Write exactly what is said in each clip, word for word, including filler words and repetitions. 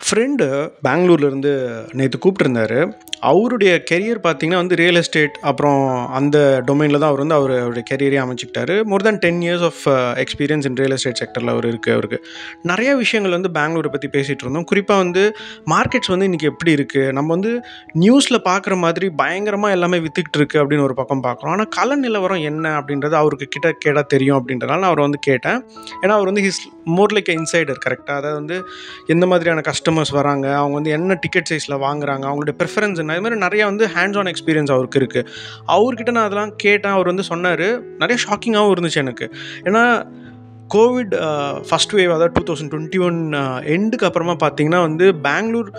Friend பெங்களூர்லேருந்து நேற்று கூப்பிட்டுருந்தாரு. அவருடைய கெரியர் பார்த்தீங்கன்னா வந்து ரியல் எஸ்டேட் அப்புறம் அந்த டொமைனில் தான் அவர் வந்து அவர் அவருடைய கெரியரே அமைச்சிக்கிட்டாரு. More than ten years of experience in real estate செக்டரில் அவர் இருக்குது. அவருக்கு நிறைய விஷயங்கள் வந்து பெங்களூரை பற்றி பேசிகிட்டு இருந்தோம். குறிப்பாக வந்து மார்க்கெட்ஸ் வந்து இன்றைக்கி எப்படி இருக்குது, நம்ம வந்து நியூஸில் பார்க்குற மாதிரி பயங்கரமாக எல்லாமே விற்றுக்கிட்டு இருக்குது அப்படின்னு ஒரு பக்கம் பார்க்குறோம். ஆனால் கள நிலவரம் என்ன அப்படின்றது அவருக்கு கிட்ட கேட்டால் தெரியும் அப்படின்றனால நான் அவரை வந்து கேட்டேன். ஏன்னா அவர் வந்து ஹிஸ் மோர் லைக் இன்சைடர். கரெக்டாக அதாவது வந்து எந்த மாதிரியான கஸ்டமர்ஸ் வராங்க, அவங்க வந்து என்ன டிக்கெட் சைஸில் வாங்குறாங்க, அவங்களுடைய ப்ரிஃபரன்ஸ் என்ன, இது மாதிரி நிறையா வந்து ஹேண்ட்ஸ் ஆன் எக்ஸ்பீரியன்ஸ் அவருக்கு இருக்குது. அவர்கிட்ட நான் அதெல்லாம் கேட்டேன். அவர் வந்து சொன்னார். நிறைய ஷாக்கிங்காகவும் இருந்துச்சு எனக்கு. ஏன்னா கோவிட் ஃபஸ்ட் வேவ், அதாவது டூ தௌசண்ட் டுவெண்ட்டி ஒன் எண்டுக்கு அப்புறமா பார்த்தீங்கன்னா வந்து பெங்களூர்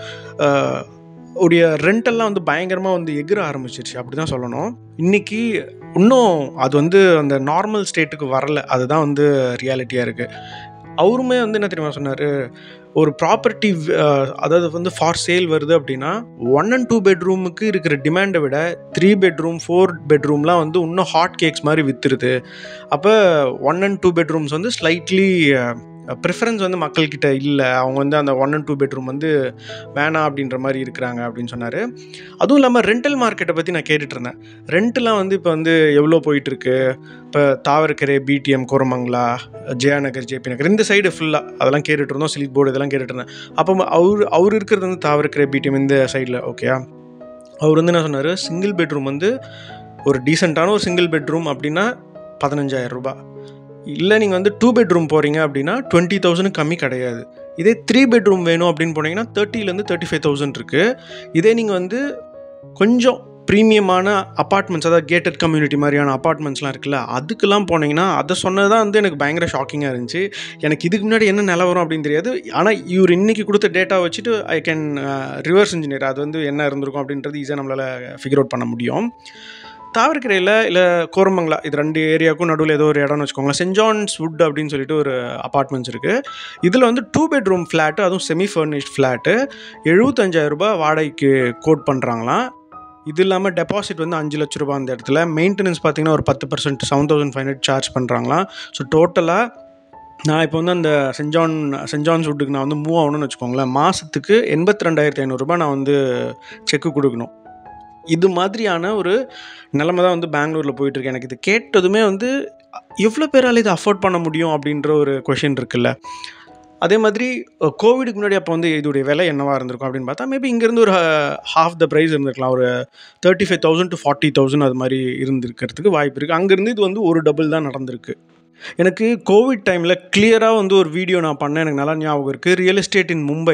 உடைய ரெண்டெல்லாம் வந்து பயங்கரமாக வந்து எகிர ஆரம்பிச்சிருச்சு அப்படி தான் சொல்லணும். இன்றைக்கி இன்னும் அது வந்து அந்த நார்மல் ஸ்டேட்டுக்கு வரலை. அதுதான் வந்து ரியாலிட்டியாக இருக்குது. அவருமே வந்து என்ன தெரியுமா சொன்னார், ஒரு ப்ராப்பர்ட்டி அதாவது வந்து ஃபார் சேல் வருது அப்படின்னா ஒன் அண்ட் டூ பெட்ரூமுக்கு இருக்கிற டிமாண்டை விட த்ரீ பெட்ரூம் ஃபோர் பெட்ரூம்லாம் வந்து இன்னும் ஹாட் கேக்ஸ் மாதிரி விற்றுருது. அப்போ ஒன் அண்ட் டூ பெட்ரூம்ஸ் வந்து ஸ்லைட்லி ப்ரிஃபரன்ஸ் வந்து மக்கள்கிட்ட இல்லை. அவங்க வந்து அந்த ஒன் அண்ட் டூ பெட்ரூம் வந்து வேணாம் அப்படின்ற மாதிரி இருக்கிறாங்க அப்படின்னு சொன்னார். அதுவும் இல்லாமல் ரெண்டல் மார்க்கெட்டை பற்றி நான் கேட்டுட்டு இருந்தேன். ரெண்ட்டெலாம் வந்து இப்போ வந்து எவ்வளோ போயிட்டுருக்கு, இப்போ தாவரக்கரை, பிடிஎம், கோரமங்கலா, ஜெயாநகர், ஜேபி நகர், இந்த சைடு ஃபுல்லாக அதெல்லாம் கேட்டுட்டு இருந்தோம். சிலிக் போர்டு இதெல்லாம் கேட்டுட்டு இருந்தேன். அப்போ அவர் அவர் இருக்கிறது வந்து தாவரக்கரை, பிடிஎம் இந்த சைடில். ஓகேயா, அவர் வந்து என்ன சொன்னார், சிங்கிள் பெட்ரூம் வந்து ஒரு டீசெண்டான ஒரு சிங்கிள் பெட்ரூம் அப்படின்னா பதினஞ்சாயிரம் ரூபாய். இல்லை நீங்கள் வந்து டூ பெட்ரூம் போகிறீங்க அப்படின்னா டுவெண்ட்டி தௌசண்ட் கம்மி கிடையாது. இதே த்ரீ பெட்ரூம் வேணும் அப்படின்னு போனீங்கன்னா தேர்ட்டிலேருந்து தேர்ட்டி ஃபைவ் தௌசண்ட் இருக்குது. இதே நீங்கள் வந்து கொஞ்சம் ப்ரீமியமான அப்பார்ட்மெண்ட்ஸ், அதாவது கேட்டட் கம்யூனிட்டி மாதிரியான அப்பார்ட்மெண்ட்ஸ்லாம் இருக்குல்ல, அதுக்கெல்லாம் போனீங்கன்னா அதை சொன்னது தான் வந்து எனக்கு பயங்கர ஷாக்கிங்காக இருந்துச்சு. எனக்கு இதுக்கு முன்னாடி என்ன நிலவரம் அப்படின்னு தெரியாது. ஆனால் இவர் இன்றைக்கி கொடுத்த டேட்டா வச்சுட்டு ஐ கேன் ரிவர்ஸ் இன்ஜினியர் அது வந்து என்ன இருந்திருக்கும் அப்படின்றது ஈஸியாக நம்மளால் ஃபிகர் அவுட் பண்ண முடியும். தாவரக்கரையில் இல்லை கோரமங்கலா, இது ரெண்டு ஏரியாவுக்கும் நடுவில் ஏதோ ஒரு இடம்னு வச்சுக்கோங்களேன், சென்ட் ஜான்ஸ் வுட் அப்படின்னு சொல்லிட்டு ஒரு அப்பார்ட்மெண்ட்ஸ் இருக்குது. இதில் வந்து டூ பெட்ரூம் ஃப்ளாட்டு, அதுவும் செமி ஃபர்னிஷ்ட் ஃப்ளாட்டு எழுபத்தஞ்சாயிரம் ரூபாய் வாடகைக்கு கோட் பண்ணுறாங்களாம். இது இல்லாமல் டெபாசிட் வந்து அஞ்சு லட்ச ரூபா அந்த இடத்துல. மெயின்டெனன்ஸ் பார்த்திங்கன்னா ஒரு பத்து percent seven thousand five hundred charge பண்ணுறாங்களாம். ஸோ டோட்டலாக நான் இப்போ வந்து அந்த சென்ட் ஜான் சென்ட் ஜான்ஸ் வுட்டுக்கு நான் வந்து மூவ் ஆகணும்னு வச்சுக்கோங்களேன், மாதத்துக்கு எண்பத்தி ரெண்டாயிரத்தி ஐநூறுரூபா நான் வந்து செக்கு கொடுக்கணும். இது மாதிரியான ஒரு நிலைமை தான் வந்து பெங்களூரில் போயிட்டுருக்கு. எனக்கு இது கேட்டதுமே வந்து எவ்வளோ பேரால் இதை அஃபோர்ட் பண்ண முடியும் அப்படின்ற ஒரு கொஷின் இருக்குல்ல. அதே மாதிரி கோவிடுக்கு முன்னாடி அப்போ வந்து இதோடைய விலை என்னவாக இருந்திருக்கும் அப்படின்னு பார்த்தா மேபி இங்கேருந்து ஒரு ஹாஃப் த ப்ரைஸ் இருந்திருக்கலாம். ஒரு thirty five thousand to forty thousand அது மாதிரி இருந்திருக்கிறதுக்கு வாய்ப்பு இருக்குது. அங்கேருந்து இது வந்து ஒரு டபுள் தான் நடந்திருக்கு. எனக்கு கோவிட் டைமில் கிளியராக வந்து ஒரு வீடியோ நான் பண்ணேன், எனக்கு நல்லா ஞாபகம் இருக்குது. Real estate in Mumbai,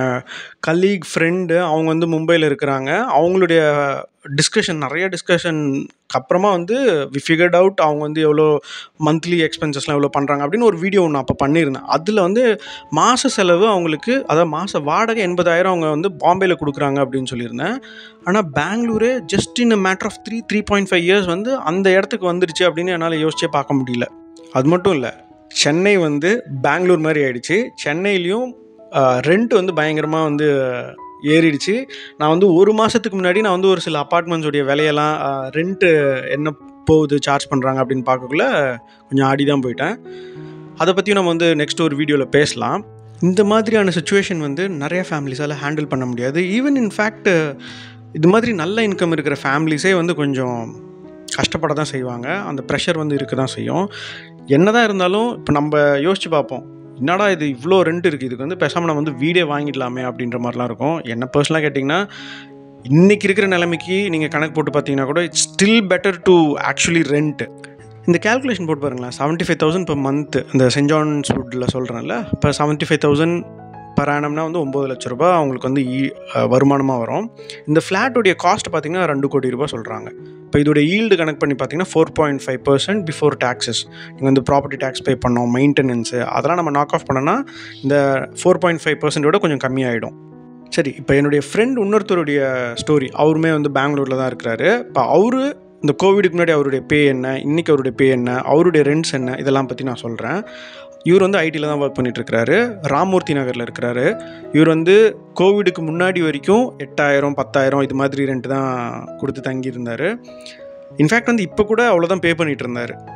colleague friend அவங்க வந்து மும்பையில் இருக்கிறாங்க. அவங்களுடைய டிஸ்கஷன், நிறைய டிஸ்கஷனுக்கு அப்புறமா வந்து வி ஃபிகர்ட் அவுட் அவங்க வந்து எவ்வளோ மந்த்லி எக்ஸ்பென்சஸ்லாம் எவ்வளோ பண்ணுறாங்க அப்படின்னு ஒரு வீடியோ ஒன்று அப்போ பண்ணியிருந்தேன். அதில் வந்து மாத செலவு அவங்களுக்கு, அதாவது மாத வாடகை எண்பதாயிரம் அவங்க வந்து பாம்பேயில் கொடுக்குறாங்க அப்படின்னு சொல்லியிருந்தேன். ஆனால் பெங்களூரே just in a matter of three three point five years வந்து அந்த இடத்துக்கு வந்துருச்சு அப்படின்னு என்னால் யோசிச்சே பார்க்க முடியல. அது மட்டும் இல்லை, சென்னை வந்து பெங்களூர் மாதிரி ஆகிடுச்சு. சென்னையிலையும் ரெண்ட் வந்து பயங்கரமாக வந்து ஏறிடுச்சு. நான் வந்து ஒரு மாதத்துக்கு முன்னாடி நான் வந்து ஒரு சில அப்பார்ட்மெண்ட்ஸோடைய விலையெல்லாம் ரெண்ட்டு என்ன போகுது, சார்ஜ் பண்ணுறாங்க அப்படின்னு பார்க்கக்குள்ள கொஞ்சம் ஆடி தான் போயிட்டேன். அதை பற்றியும் நம்ம வந்து நெக்ஸ்ட் ஒரு வீடியோவில் பேசலாம். இந்த மாதிரியான சுச்சுவேஷன் வந்து நிறைய ஃபேமிலிஸால் ஹேண்டில் பண்ண முடியாது. ஈவன் இன்ஃபேக்ட் இது மாதிரி நல்ல இன்கம் இருக்கிற ஃபேமிலிஸே வந்து கொஞ்சம் கஷ்டப்பட தான் செய்வாங்க. அந்த ப்ரெஷர் வந்து இருக்க தான் செய்யும். என்ன தான் இருந்தாலும் இப்போ நம்ம யோசித்து பார்ப்போம், என்னடா இது இவ்வளோ ரெண்ட் இருக்குது, இதுக்கு வந்து பேசாமல் நம்ம வந்து வீடே வாங்கிடலாமே அப்படின்ற மாதிரிலாம் இருக்கும். என்ன பர்சனலாக கேட்டிங்கன்னா, இன்றைக்கி இருக்கிற நிலைமைக்கு நீங்கள் கணக்கு போட்டு பார்த்தீங்கன்னா கூட it's still better to actually rent. இந்த கேல்குலேஷன் போட்டு பாருங்களேன், seventy five thousand per month இந்த சென்ட் ஜான்ஸ் வுட்டில் சொல்கிறேன்ல, இப்போ செவன்ட்டி ஃபைவ் தௌசண்ட் பர் ஆனம்னா வந்து ஒம்பது லட்ச ரூபாய் அவங்களுக்கு வந்து வருமானமாக வரும். இந்த ஃப்ளாட்டுடைய காஸ்ட் பார்த்திங்கன்னா ரெண்டு கோடி ரூபாய் சொல்கிறாங்க. இப்போ இதோடைய ஈல்டு கனெக்ட் பண்ணி பார்த்தீங்கன்னா four point five percent before taxes. நீங்கள் வந்து ப்ராப்பர்ட்டி டேக்ஸ் பே பண்ணோம், மெயின்டெனன்ஸு அதெல்லாம் நம்ம நாக் ஆஃப் பண்ணோன்னா இந்த ஃபோர் பாயிண்ட் ஃபைவ் பர்சன்டோட கொஞ்சம் கம்மியாகிடும். சரி, இப்போ என்னுடைய ஃப்ரெண்ட் இன்னொருத்தருடைய ஸ்டோரி, அவருமே வந்து பெங்களூரில் தான் இருக்கிறாரு. இப்போ அவரு இந்த கோவிடுக்கு முன்னாடி அவருடைய பே என்ன, இன்றைக்கி அவருடைய பே என்ன, அவருடைய ரெண்ட்ஸ் என்ன, இதெல்லாம் பற்றி நான் சொல்கிறேன். இவர் வந்து ஐடியில் தான் ஒர்க் பண்ணிகிட்ருக்கிறாரு, ராமூர்த்தி நகரில் இருக்கிறாரு. இவர் வந்து கோவிடுக்கு முன்னாடி வரைக்கும் எட்டாயிரம் பத்தாயிரம் இது மாதிரி ரெண்ட்டு தான் கொடுத்து தங்கியிருந்தார். இன்ஃபேக்ட் வந்து இப்போ கூட அவ்வளோதான் பே பண்ணிகிட்டு இருந்தார்.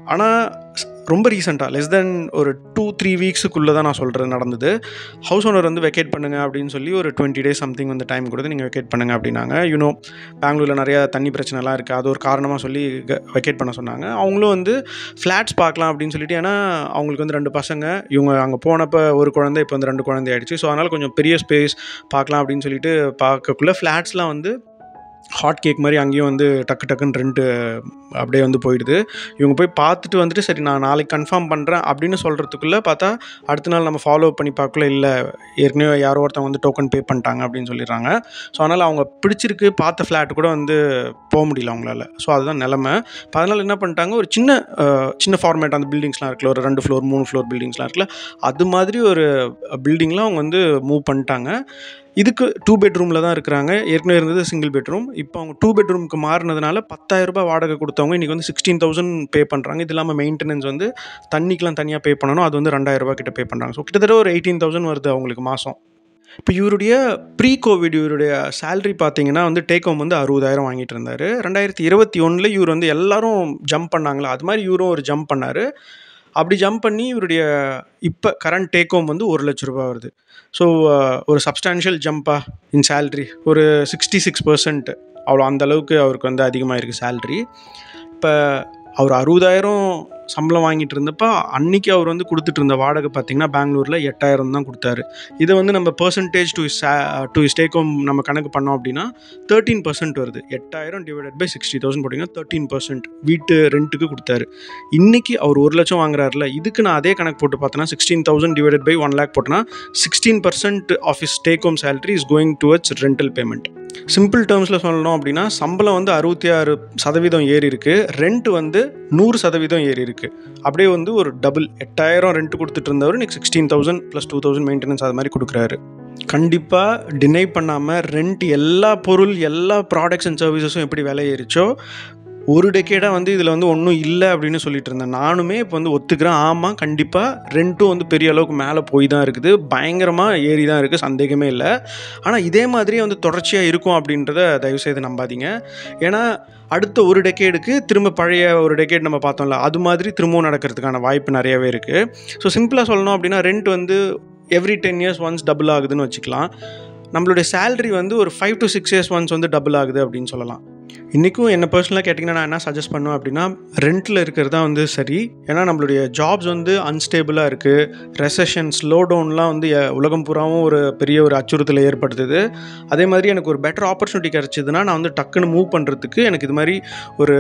ஆனால் ரொம்ப ரீசெண்டாக லெஸ் தென் ஒரு டூ த்ரீ வீக்ஸுக்குள்ளே தான் நான் சொல்கிறது நடந்தது. ஹவுஸ் ஓனர் வந்து வெக்கேட் பண்ணுங்கள் அப்படின்னு சொல்லி ஒரு டுவெண்ட்டி டேஸ் சம்திங் வந்து டைம் கொடுத்து நீங்கள் வெக்கேட் பண்ணுங்கள் அப்படின்னாங்க. யூனோ பெங்களூரில் நிறையா தண்ணி பிரச்சனைலாம் இருக்குது, அது ஒரு காரணமாக சொல்லி வெக்கேட் பண்ண சொன்னாங்க. அவங்களும் வந்து ஃப்ளாட்ஸ் பார்க்கலாம் அப்படின்னு சொல்லிட்டு, ஏன்னா அவங்களுக்கு வந்து ரெண்டு பசங்க, இவங்க அங்கே போனப்போ ஒரு குழந்தை, இப்போ வந்து ரெண்டு குழந்தை ஆகிடுச்சு. ஸோ அதனால் கொஞ்சம் பெரிய ஸ்பேஸ் பார்க்கலாம் அப்படின்னு சொல்லிட்டு பார்க்கக்குள்ளே ஃப்ளாட்ஸ்லாம் வந்து ஹாட் கேக் மாதிரி அங்கேயும் வந்து டக்கு டக்குன்னு ரெண்டு அப்படியே வந்து போயிடுது. இவங்க போய் பார்த்துட்டு வந்துட்டு சரி நான் நாளைக்கு கன்ஃபார்ம் பண்ணுறேன் அப்படின்னு சொல்கிறதுக்குள்ளே பார்த்தா அடுத்த நாள் நம்ம ஃபாலோ பண்ணி பார்க்கல, இல்லை ஏற்கனவே யாரோ ஒருத்தவங்க வந்து டோக்கன் பே பண்ணிட்டாங்க அப்படின்னு சொல்லிடுறாங்க. ஸோ அதனால் அவங்க பிடிச்சிருக்கு பார்த்த ஃப்ளாட் கூட வந்து போக முடியல அவங்களால. ஸோ அதுதான் நிலமை. இப்போ அதனால் என்ன பண்ணிட்டாங்க, ஒரு சின்ன சின்ன ஃபார்மேட் அந்த பில்டிங்ஸ்லாம் இருக்குல்ல, ஒரு ரெண்டு ஃப்ளோர் மூணு ஃப்ளோர் பில்டிங்ஸ்லாம் இருக்குல்ல, அது மாதிரி ஒரு பில்டிங்லாம் அவங்க வந்து மூவ் பண்ணிட்டாங்க. இதுக்கு டூ பெட்ரூமில் தான் இருக்கிறாங்க. ஏற்கனவே இருந்தது சிங்கிள் பெட்ரூம். இப்போ அவங்க டூ பெட்ரூமுக்கு மாறினதுனால பத்தாயிரம் ரூபாய் வாடகை கொடுத்தவங்க இன்றைக்கி வந்து சிக்ஸ்டீன் தௌசண்ட் பே பண்ணுறாங்க. இது இல்லாமல் மெயின்டெனன்ஸ் வந்து தண்ணிக்கெலாம் தனியாக பே பண்ணணும், அது வந்து ரெண்டாயிரம் ரூபாய் கிட்ட பே பண்ணுறாங்க. ஸோ கிட்டத்தட்ட ஒரு எயிட்டீன் தௌசண்ட் வருது அவங்களுக்கு மாதம். இப்போ இவருடைய ப்ரீ கோவிட் இவருடைய சேலரி பார்த்தீங்கன்னா வந்து டேக் ஹோம் வந்து அறுபதாயிரம் வாங்கிட்டு இருந்தார். ரெண்டாயிரத்தி இருபத்தி ஒன்றில் இவர் வந்து எல்லோரும் ஜம்ப் பண்ணாங்களா, அது மாதிரி இவரும் ஒரு ஜம்ப் பண்ணார். அப்படி ஜம்ப் பண்ணி இவருடைய இப்போ கரண்ட் டேக் ஹோம் வந்து ஒரு லட்ச ரூபா வருது. ஸோ ஒரு சப்ஸ்டான்ஷியல் ஜம்ப்பாக இன் சேல்ரி, ஒரு சிக்ஸ்டி சிக்ஸ் பர்சன்ட் அவ்வளோ அந்தளவுக்கு அவருக்கு வந்து அதிகமாக இருக்குது சேல்ரி. இப்போ அவர் அறுபதாயிரம் சம்பளம் வாங்கிட்டு இருந்தப்போ அன்றைக்கி அவர் வந்து கொடுத்துட்டு இருந்த வாடகை பார்த்திங்கன்னா பெங்களூரில் எட்டாயிரம் தான் கொடுத்தாரு. இதை வந்து நம்ம percentage to is to is take home நம்ம கணக்கு பண்ணோம் அப்படின்னா தேர்ட்டீன் பர்சன்ட் வருது. எட்டாயிரம் டிவைடட் பை சிக்ஸ்டி தௌசண்ட் போட்டிங்கன்னா தேர்ட்டீன் பர்சன்ட் வீட்டு ரெண்ட்டுக்கு கொடுத்தாரு. இன்றைக்கி அவர் ஒரு லட்சம் வாங்குறாருல, இதுக்கு நான் அதே கணக்கு போட்டு பார்த்தேன்னா sixteen thousand divided by one lakh போட்டேன்னா sixteen percent of is take home salary is going towards rental payment. Simple டேர்ம்ஸில் சொல்லணும் அப்படின்னா சம்பளம் வந்து அறுபத்தி ஆறு சதவீதம் ஏறி இருக்குது, ரெண்ட் வந்து நூறு சதவீதம் ஏறி இருக்குது. அப்படியே வந்து ஒரு டபுள், எட்டாயிரம் ரெண்ட் கொடுத்துட்டு இருந்தவர் இன்னைக்கு sixteen thousand plus two thousand maintenance அது மாதிரி கொடுக்குறாரு. கண்டிப்பாக டினை பண்ணாமல் ரெண்ட் எல்லா பொருள் எல்லா ப்ராடக்ட்ஸ் அண்ட் சர்வீசஸும் எப்படி விலை ஏறிச்சோ ஒரு டெக்கேடாக வந்து இதில் வந்து ஒன்றும் இல்லை அப்படின்னு சொல்லிட்டு இருந்தேன். நானுமே இப்போ வந்து ஒத்துக்கிறேன், ஆமாம் கண்டிப்பாக ரெண்ட்டும் வந்து பெரிய அளவுக்கு மேலே போய் தான் இருக்குது, பயங்கரமாக ஏறி தான் இருக்குது, சந்தேகமே இல்லை. ஆனால் இதே மாதிரியே வந்து தொடர்ச்சியாக இருக்கும் அப்படின்றத தயவுசெய்து நம்பாதீங்க. ஏன்னா அடுத்த ஒரு டெக்கேடுக்கு திரும்ப பழைய ஒரு டெக்கேட் நம்ம பார்த்தோம்ல, அது மாதிரி திரும்பவும் நடக்கிறதுக்கான வாய்ப்பு நிறையவே இருக்குது. ஸோ சிம்பிளாக சொல்லணும் அப்படின்னா ரெண்ட் வந்து every ten years once double ஆகுதுன்னு வச்சுக்கலாம். நம்மளுடைய சேலரி வந்து ஒரு five to six years once வந்து டபுள் ஆகுது அப்படின்னு சொல்லலாம். இன்றைக்கும் என்ன பர்சனலாக கேட்டிங்கன்னா நான் என்ன சஜஸ்ட் பண்ணுவேன் அப்படின்னா ரெண்டில் இருக்கிறது தான் வந்து சரி. ஏன்னா நம்மளுடைய ஜாப்ஸ் வந்து அன்ஸ்டேபிளாக இருக்குது, ரெசஷன் ஸ்லோ டவுன்லாம் வந்து உலகம் பூராவும் ஒரு பெரிய ஒரு அச்சுறுத்தலை ஏற்படுத்துது. அதே மாதிரி எனக்கு ஒரு பெட்டர் ஆப்பர்ச்சுனிட்டி கிடச்சிதுன்னா நான் வந்து டக்குன்னு மூவ் பண்ணுறதுக்கு எனக்கு இது மாதிரி ஒரு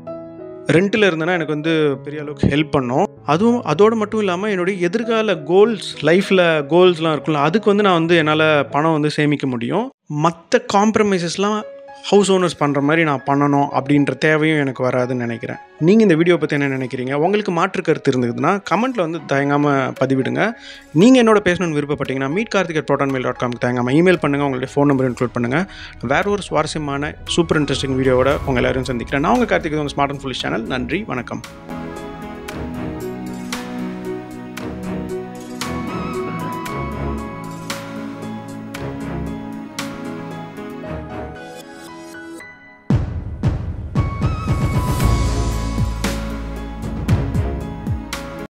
ரெண்டில் இருந்தேன்னா எனக்கு வந்து பெரிய அளவுக்கு ஹெல்ப் பண்ணும். அதுவும் அதோடு மட்டும் இல்லாமல் என்னுடைய எதிர்கால கோல்ஸ், லைஃப்பில் கோல்ஸ்லாம் இருக்குல்ல, அதுக்கு வந்து நான் வந்து என்னால் பணம் வந்து சேமிக்க முடியும். மற்ற காம்ப்ரமைசஸ்லாம் ஹவுஸ் ஓனர்ஸ் பண்ணுற மாதிரி நான் பண்ணணும் அப்படின்ற தேவையும் எனக்கு வராதுன்னு நினைக்கிறேன். நீங்கள் இந்த வீடியோ பற்றி என்ன நினைக்கிறீங்க? உங்களுக்கு மாற்று கருத்து இருந்ததுன்னா கமெண்ட்டில் வந்து தயங்காமல் பதிவிடுங்க. நீங்கள் என்னோட பேசணும்னு விருப்பப்பட்டீங்கன்னா meet Karthik at Proton mail dot com தயங்காமல் இமெயில் பண்ணுங்கள், உங்களுடைய ஃபோன் நம்பர் இன்க்ளூட் பண்ணுங்கள். வேறு ஒரு சுவாரஸ்யமான சூப்பர் இன்ட்ரெஸ்டிங் வீடியோவோட உங்கள் எல்லாரும் சந்திக்கிறேன். நான் உங்கள் கார்த்திக், உங்கள் ஸ்மார்ட் அண்ட் ஃபுல்லிஷ் சேனல். நன்றி, வணக்கம்.